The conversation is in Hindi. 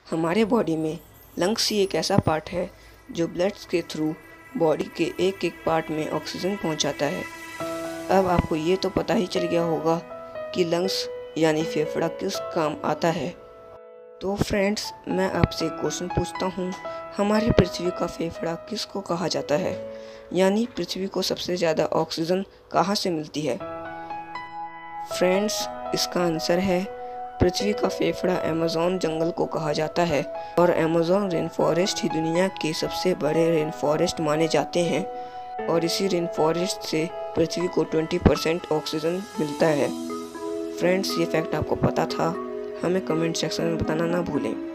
हमारे बॉडी में लंग्स ही एक ऐसा पार्ट है जो ब्लड के थ्रू बॉडी के एक एक पार्ट में ऑक्सीजन पहुंचाता है। अब आपको ये तो पता ही चल गया होगा कि लंग्स यानी फेफड़ा किस काम आता है। तो फ्रेंड्स, मैं आपसे एक क्वेश्चन पूछता हूँ, हमारी पृथ्वी का फेफड़ा किसको कहा जाता है? यानी पृथ्वी को सबसे ज़्यादा ऑक्सीजन कहाँ से मिलती है? फ्रेंड्स, इसका आंसर है पृथ्वी का फेफड़ा अमेज़न जंगल को कहा जाता है और अमेज़न रेन फॉरेस्ट ही दुनिया के सबसे बड़े रेन फॉरेस्ट माने जाते हैं और इसी रेन फॉरेस्ट से पृथ्वी को 20% ऑक्सीजन मिलता है। फ्रेंड्स, ये फैक्ट आपको पता था? हमें कमेंट सेक्शन में बताना ना भूलें।